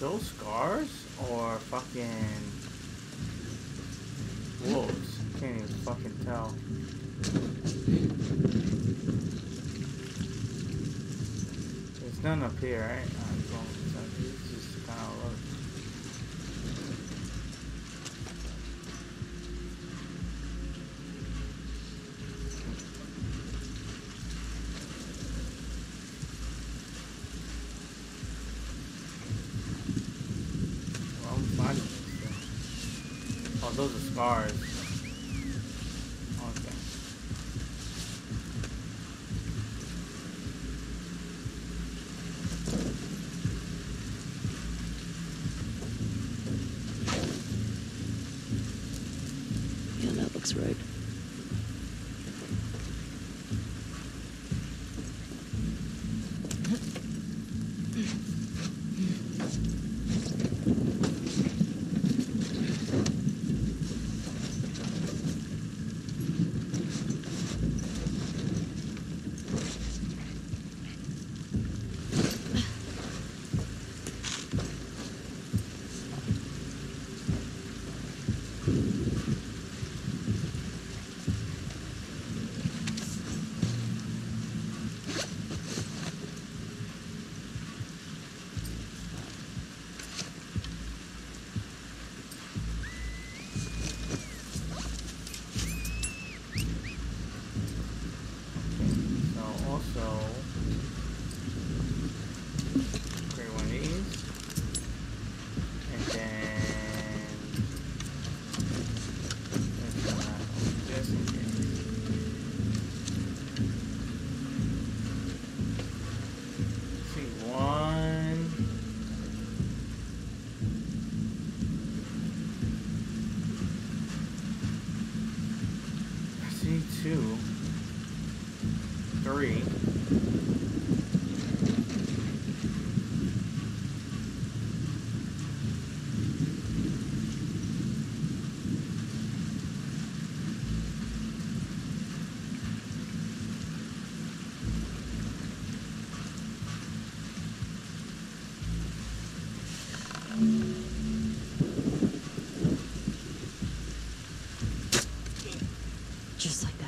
those scars or fucking wolves? Can't even fucking tell. There's none up here, right? It's just kind of look. Well, I'm finding this thing. Oh, those are scars. Okay. Yeah, that looks right. Two, three. Just like that.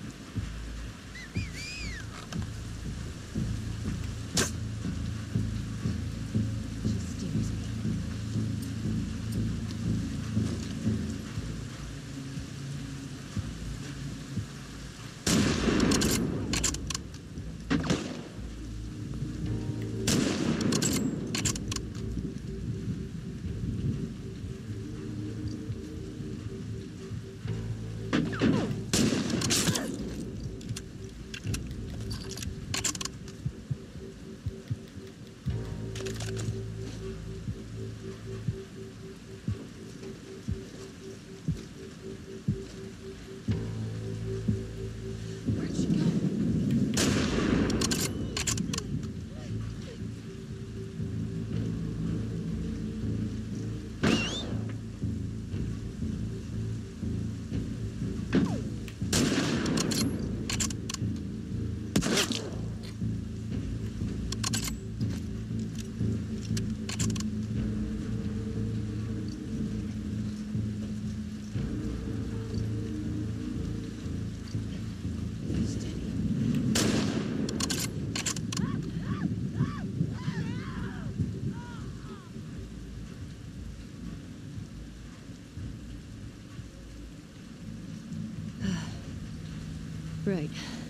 Right.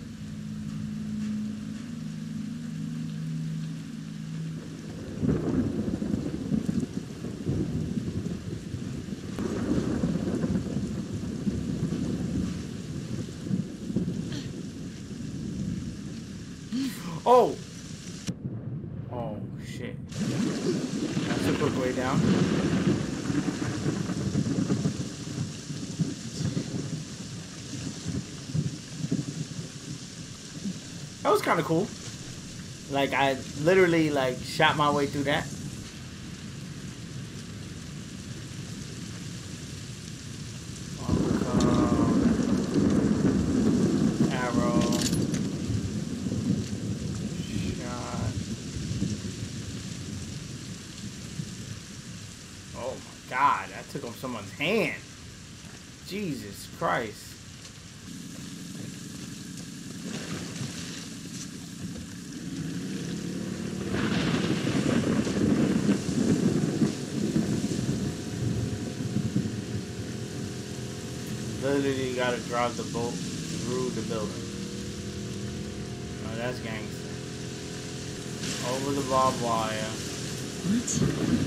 Oh! Oh, shit. That's a quick way down. That was kind of cool. Like, I literally, like, shot my way through that. Arrow. Shot. Took off someone's hand. Jesus Christ. Literally gotta drive the boat through the building. Oh, that's gangster. Over the barbed wire. What?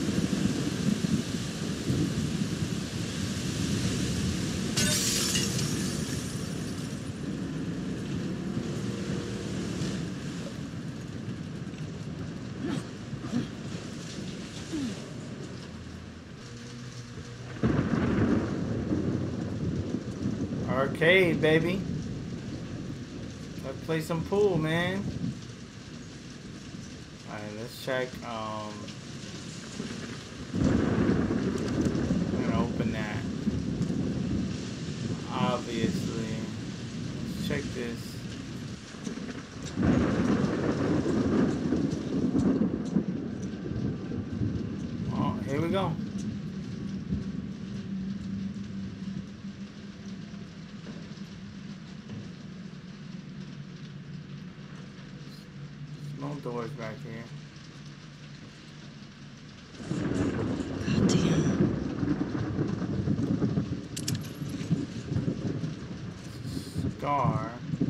Arcade, baby. Let's play some pool, man. Alright, let's check. I'm gonna open that. Obviously. Let's check this. Oh, here we go. Doors back here. God damn. Scar.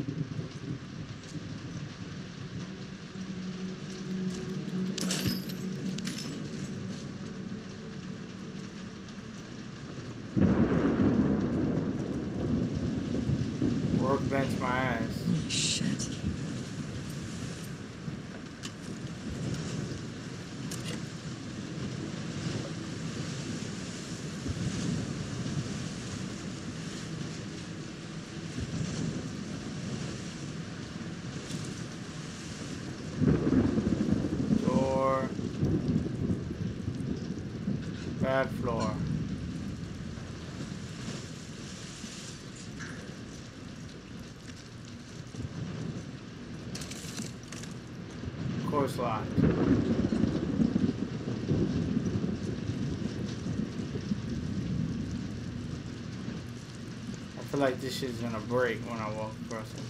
Workbench my ass. Holy shit. Bad floor. Of course locked. I feel like this shit's gonna break when I walk across it.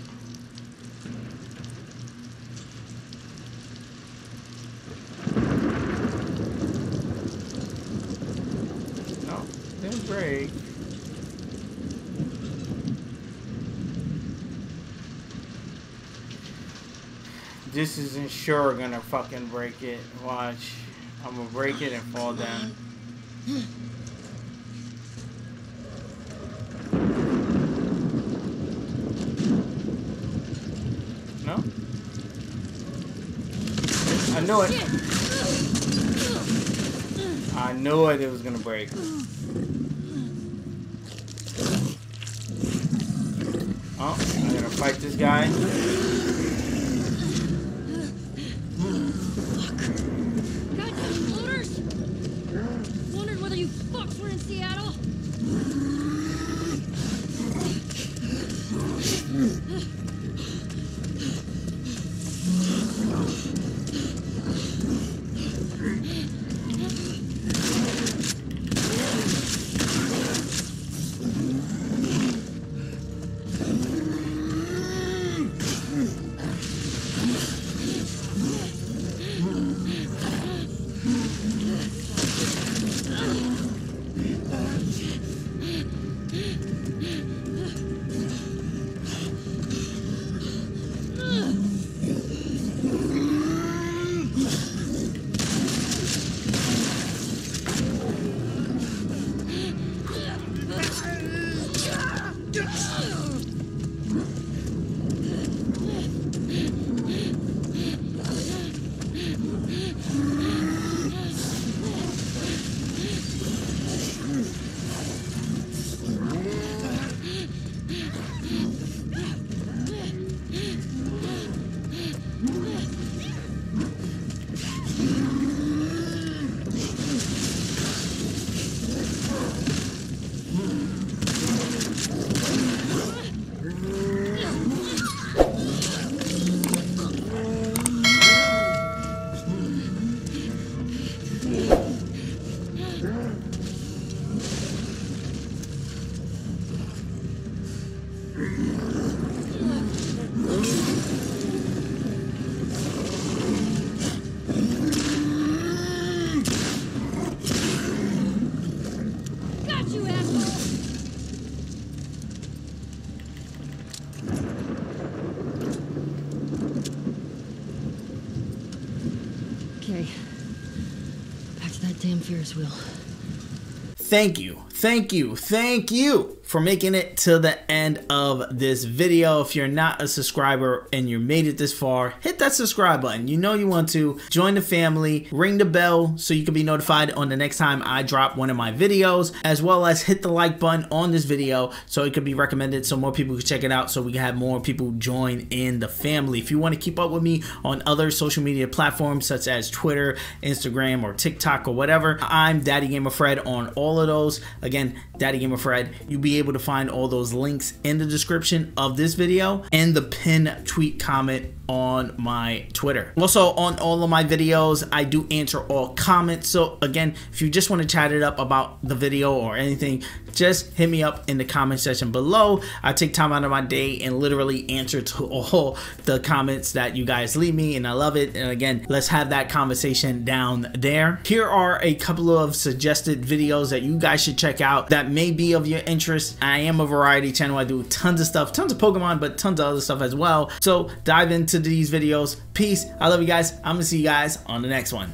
Break. This isn't sure gonna fucking break it. Watch. I'm gonna break it and fall down. No? I knew it. I knew it was gonna break. Oh, I'm gonna fight this guy. Fuck. Goddamn looters! Wondered whether you fucks were in Seattle. Okay. Back to that damn Ferris wheel. Thank you for making it to the end of this video. If you're not a subscriber and you made it this far, hit that subscribe button. You know you want to. Join the family, ring the bell so you can be notified on the next time I drop one of my videos, as well as hit the like button on this video so it could be recommended so more people can check it out, so we can have more people join in the family. If you want to keep up with me on other social media platforms such as Twitter, Instagram, or TikTok or whatever, I'm Daddy Gamer Fred on all of those. Again, Daddy Gamer Fred. You'll be able to find all those links in the description of this video and the pinned tweet comment on my Twitter. Also, on all of my videos, I do answer all comments. So again, if you just want to chat it up about the video or anything, just hit me up in the comment section below. I take time out of my day and literally answer to all the comments that you guys leave me, and I love it. And again, let's have that conversation down there. Here are a couple of suggested videos that you guys should check out that may be of your interest. I am a variety channel. I do tons of stuff, tons of Pokemon, but tons of other stuff as well. So dive into these videos. Peace. I love you guys. I'm gonna see you guys on the next one.